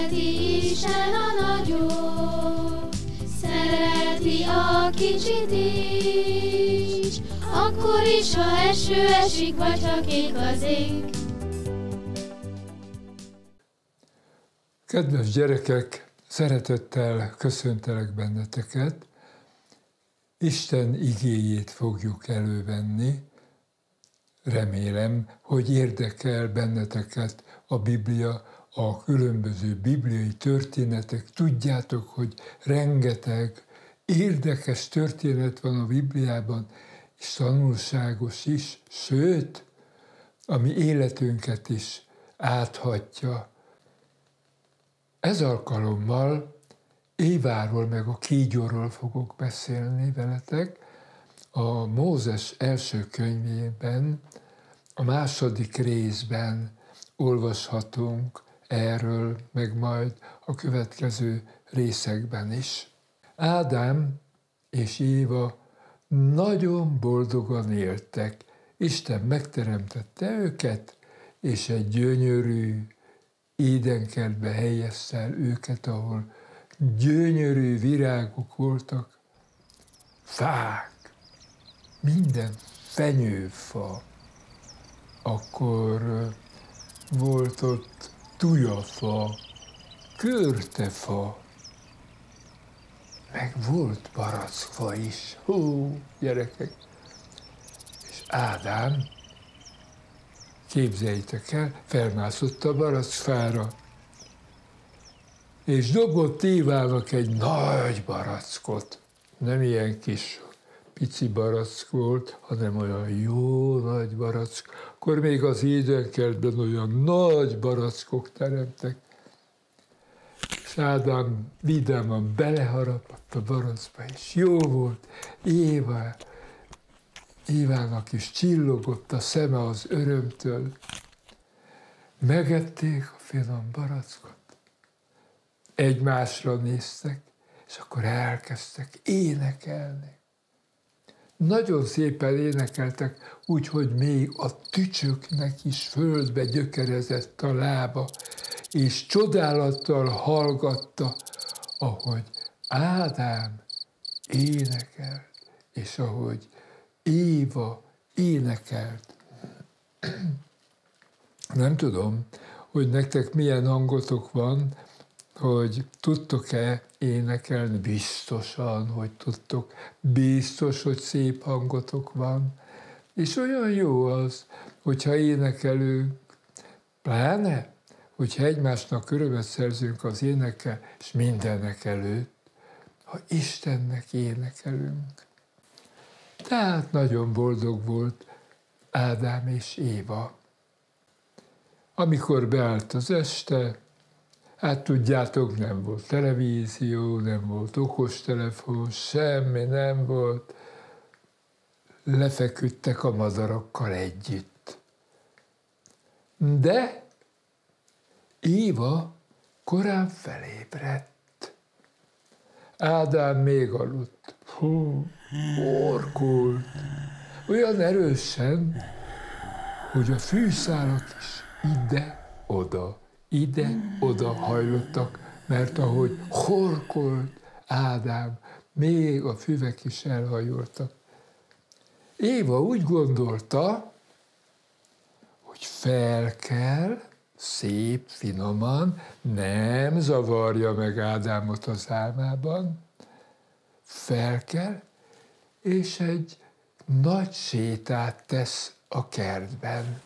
Szereti Isten a nagyot, szereti a kicsit is, akkor is, ha eső esik, vagy ha kék az ég. Kedves gyerekek, szeretettel köszöntelek benneteket. Isten igéjét fogjuk elővenni. Remélem, hogy érdekel benneteket a Biblia, a különböző bibliai történetek. Tudjátok, hogy rengeteg érdekes történet van a Bibliában, és tanulságos is, sőt, ami életünket is áthatja. Ez alkalommal Éváról meg a kígyóról fogok beszélni veletek. A Mózes első könyvében, a második részben olvashatunk erről, meg majd a következő részekben is. Ádám és Éva nagyon boldogan éltek. Isten megteremtette őket, és egy gyönyörű édenkertbe helyezte el őket, ahol gyönyörű virágok voltak, fák, minden fenyőfa. Akkor volt ott tujafa, körtefa, meg volt barackfa is. Hú, gyerekek! És Ádám, képzeljétek el, felmászott a barackfára, és dobott Évának egy nagy barackot. Nem ilyen kis pici barack volt, hanem olyan jó nagy barack. Akkor még az édenkertben olyan nagy barackok teremtek. És Ádám vidáman beleharapott a barackba, és jó volt. Évának is csillogott a szeme az örömtől. Megették a finom barackot, egymásra néztek, és akkor elkezdtek énekelni. Nagyon szépen énekeltek, úgyhogy még a tücsöknek is földbe gyökerezett a lába, és csodálattal hallgatta, ahogy Ádám énekelt, és ahogy Éva énekelt. Nem tudom, hogy nektek milyen hangotok van, hogy tudtok-e énekelni, biztosan, hogy tudtok, biztos, hogy szép hangotok van, és olyan jó az, hogyha énekelünk, pláne, hogyha egymásnak örömet szerzünk az énekkel, és mindenek előtt, ha Istennek énekelünk. Tehát nagyon boldog volt Ádám és Éva. Amikor beállt az este, hát tudjátok, nem volt televízió, nem volt okostelefon, semmi nem volt. Lefeküdtek a madarakkal együtt. De Éva korán felébredt. Ádám még aludt. Orkult. Olyan erősen, hogy a fűszálak is ide-oda hajlottak, mert ahogy horkolt Ádám, még a füvek is elhajoltak. Éva úgy gondolta, hogy fel kell, szép, finoman, nem zavarja meg Ádámot az álmában, fel kell, és egy nagy sétát tesz a kertben.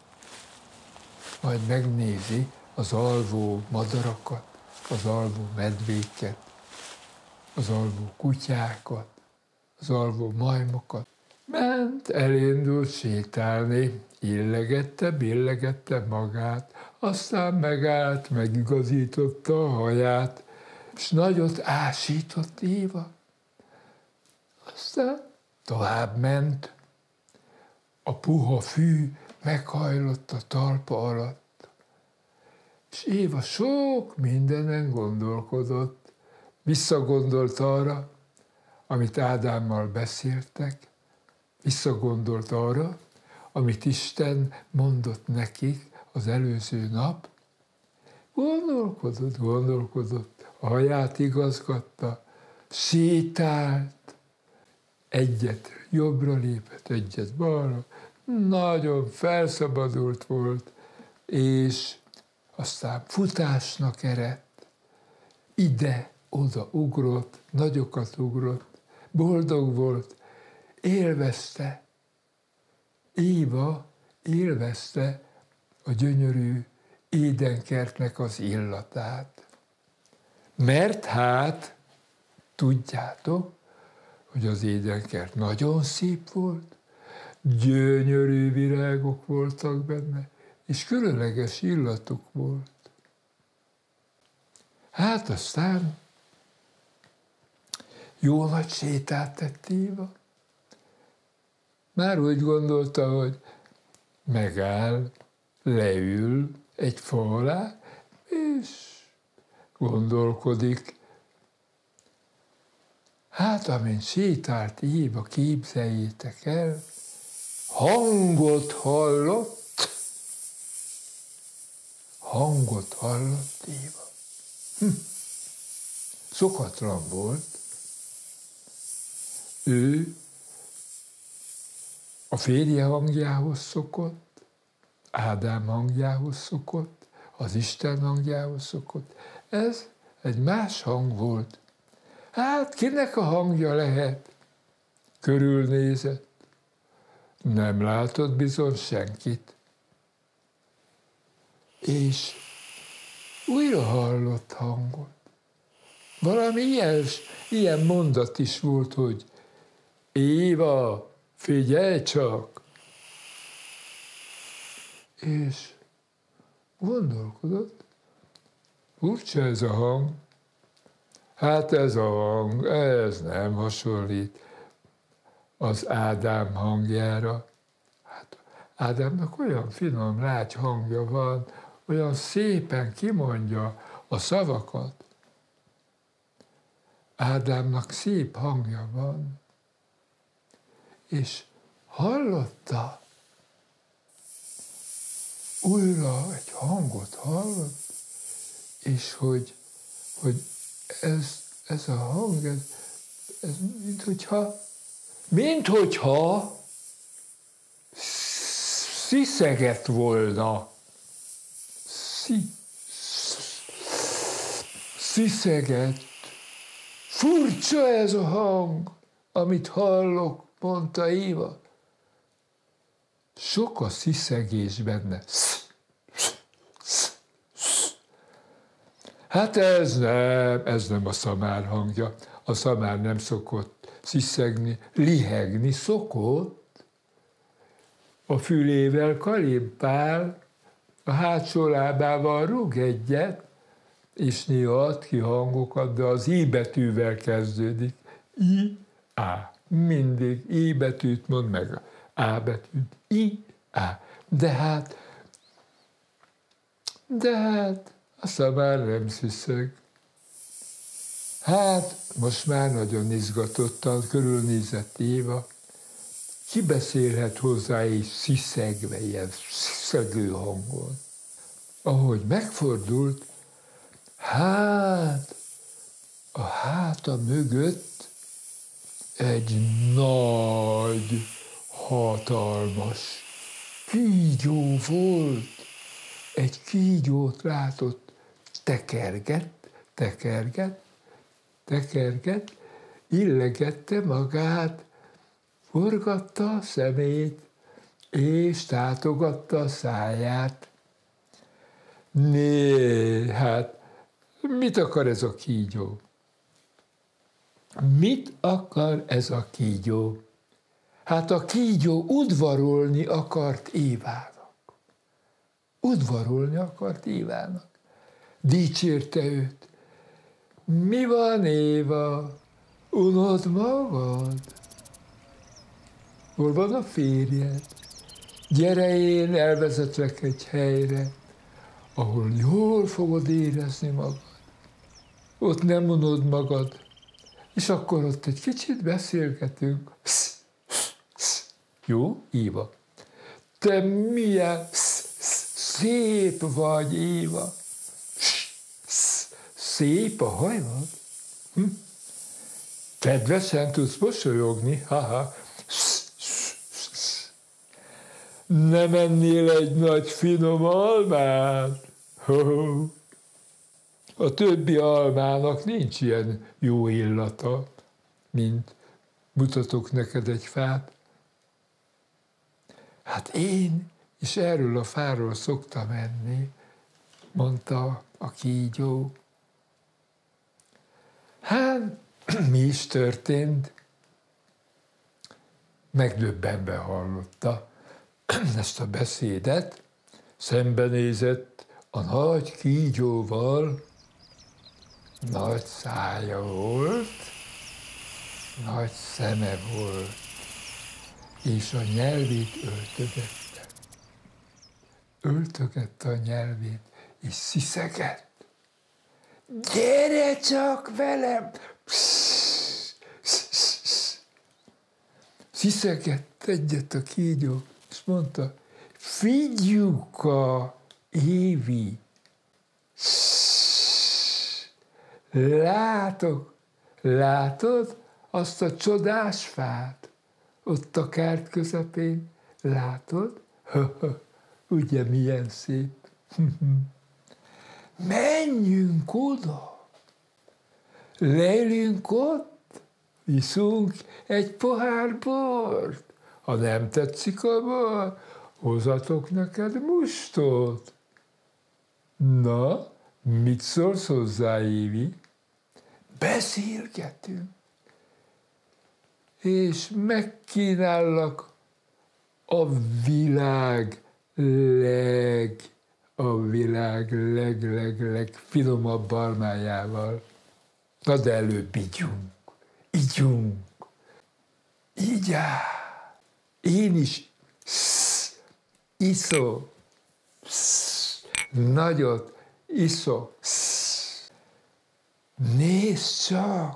Majd megnézi az alvó madarakat, az alvó medvéket, az alvó kutyákat, az alvó majmokat. Ment, elindult sétálni, illegette magát, aztán megállt, megigazította a haját, és nagyot ásított Éva. Aztán tovább ment, a puha fű meghajlott a talpa alatt, és Éva sok mindenen gondolkodott, visszagondolt arra, amit Ádámmal beszéltek, visszagondolt arra, amit Isten mondott nekik az előző nap, Gondolkodott, a haját igazgatta, sétált, egyet jobbra lépett, egyet balra, nagyon felszabadult volt, és aztán futásnak eredt, ide-oda ugrott, nagyokat ugrott, boldog volt, élvezte. Éva élvezte a gyönyörű édenkertnek az illatát. Mert hát, tudjátok, hogy az édenkert nagyon szép volt, gyönyörű virágok voltak benne, és különleges illatuk volt. Hát aztán jó nagy sétát tett Éva. Már úgy gondolta, hogy megáll, leül egy fa alá, és gondolkodik. Hát, amint sétált Éva, képzeljétek el, hangot hallott Éva. Szokatlan volt. Ő a férje hangjához szokott, Ádám hangjához szokott, az Isten hangjához szokott. Ez egy más hang volt. Hát kinek a hangja lehet? Körülnézett. Nem látott bizony senkit. És újra hallott hangot. Valami ilyen mondat is volt, hogy Éva, figyelj csak! És gondolkodott, furcsa ez a hang. Hát ez a hang, ez nem hasonlít az Ádám hangjára. Hát Ádámnak olyan finom, lágy hangja van, olyan szépen kimondja a szavakat. Ádámnak szép hangja van. És hallotta, újra egy hangot hallott, és hogy ez a hang, ez minthogyha sziszegett volna. Sziszegett. Furcsa ez a hang, amit hallok, mondta Éva. Sok a sziszegés benne. Hát ez nem a szamár hangja. A szamár nem szokott sziszegni, lihegni szokott. A fülével kalimpál, a hátsó lábával rúg egyet, és néha ad ki hangokat, de az I betűvel kezdődik. I, A. Mindig I betűt mond meg, A betűt. I, A. De hát a szamár nem sziszeg. Hát most már nagyon izgatottan körülnézett Éva. Ki beszélhet hozzá és sziszegve, ilyen sziszegő hangon. Ahogy megfordult, hát a háta mögött egy nagy, hatalmas kígyó volt. Egy kígyót látott, tekergett, illegette magát, forgatta a szemét, és tátogatta a száját. Hát mit akar ez a kígyó? Mit akar ez a kígyó? Hát a kígyó udvarolni akart Évának. Udvarolni akart Évának. Dicsérte őt. Mi van, Éva? Unod magad? Hol van a férjed? Gyere, én elvezetlek egy helyre, ahol jól fogod érezni magad. Ott nem unod magad, és akkor ott egy kicsit beszélgetünk. Jó, Éva? Te milyen szép vagy, Éva. szép a hajad? Kedvesen tudsz mosolyogni? Haha. Nem ennél egy nagy finom almát? A többi almának nincs ilyen jó illata, mint mutatok neked egy fát. Hát én is erről a fáról szoktam enni, mondta a kígyó. Hát, mi is történt? Megdöbbenve hallotta ezt a beszédet, szembenézett a nagy kígyóval, nagy szája volt, nagy szeme volt, és a nyelvét öltögette. Öltögette a nyelvét, és sziszegett. Gyere csak velem! Sziszegett egyet a kígyó, és mondta, figyuka, Évi, látod azt a csodás fát? Ott a kert közepén, látod? Ugye milyen szép. Menjünk oda, leülünk ott, iszunk egy pohár bort. Ha nem tetszik a bor, hozatok neked mustot. Na, mit szólsz hozzá, Évi? Beszélgetünk, és megkínállak a világ legfinomabb almájával. Na de előbb ígyunk. Így áll. Én is iszom. Nagyot iszok. Nézd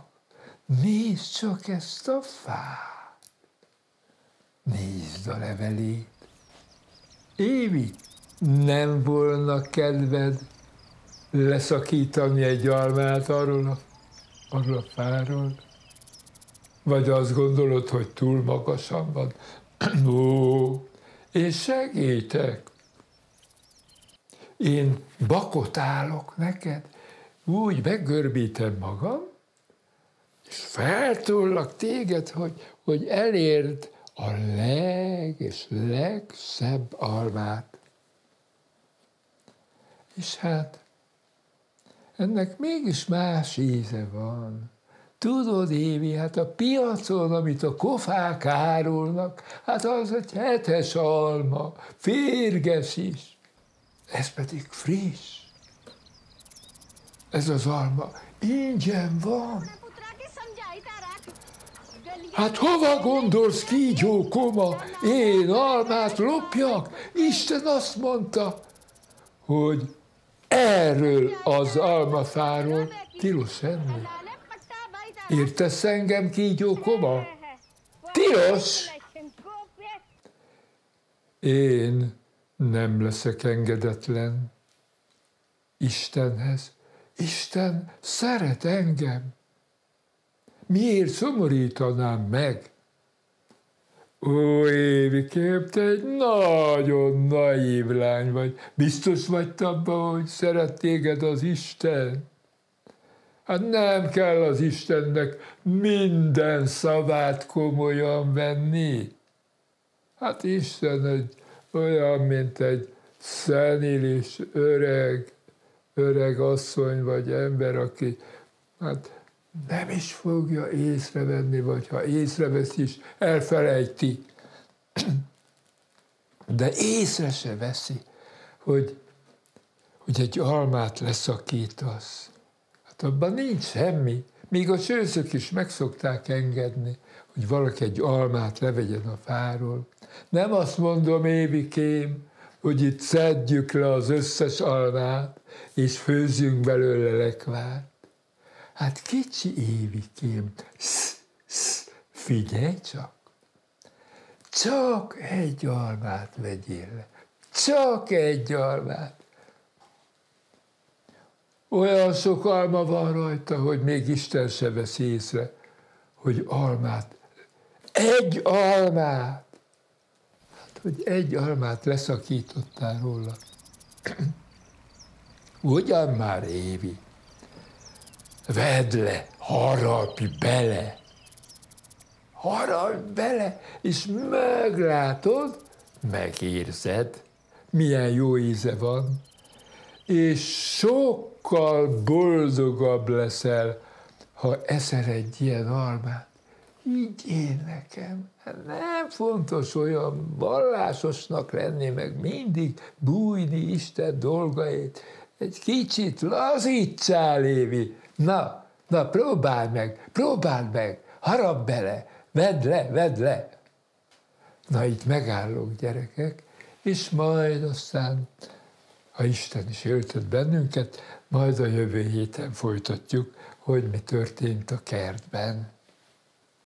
csak ezt a fát. Nézd a levelét. Évi, nem volna kedved leszakítani egy almát arról a fáról? Vagy azt gondolod, hogy túl magasan van? Ó, én segítek. Én bakot állok neked, úgy meggörbítem magam, és feltollak téged, hogy elérd a legszebb almát. És hát ennek mégis más íze van. Tudod, Évi, hát a piacon, amit a kofák árulnak, hát az egy 7-es alma, férges is. Ez pedig friss. Ez az alma ingyen van. Hát hova gondolsz, kígyó koma, én almát lopjak? Isten azt mondta, hogy erről az almafáról tilos enni. Értesz engem, kígyó koma? Tilos! Én nem leszek engedetlen Istenhez. Isten szeret engem. Miért szomorítanám meg? Ó, Évikém, te egy nagyon naív lány vagy. Biztos vagy abban, hogy szeret téged az Isten? Hát nem kell az Istennek minden szavát komolyan venni. Hát Isten olyan, mint egy szenilis öreg asszony vagy ember, aki hát nem is fogja észrevenni, vagy ha észrevesz is, elfelejti. De észre se veszi, hogy egy almát leszakítasz. Hát abban nincs semmi. Még a sőszök is meg szokták engedni, hogy valaki egy almát levegyen a fáról. Nem azt mondom, Évikém, hogy itt szedjük le az összes almát, és főzzünk belőle lekvárt. Hát kicsi Évikém, figyelj csak! Csak egy almát vegyél le. Csak egy almát. Olyan sok alma van rajta, hogy még Isten se vesz észre, hogy egy almát, hogy egy almát leszakítottál róla. Ugyan már, Évi, vedd le, harapj bele, és meglátod, megérzed, milyen jó íze van, és sokkal boldogabb leszel, ha eszel egy ilyen almát. Így én nekem. Nem fontos olyan vallásosnak lenni, meg mindig bújni Isten dolgait. Egy kicsit lazítsál, Évi. Na, próbáld meg, harapd bele, vedd le. Na, itt megállok, gyerekek, és majd aztán, ha Isten is éltet bennünket, majd a jövő héten folytatjuk, hogy mi történt a kertben.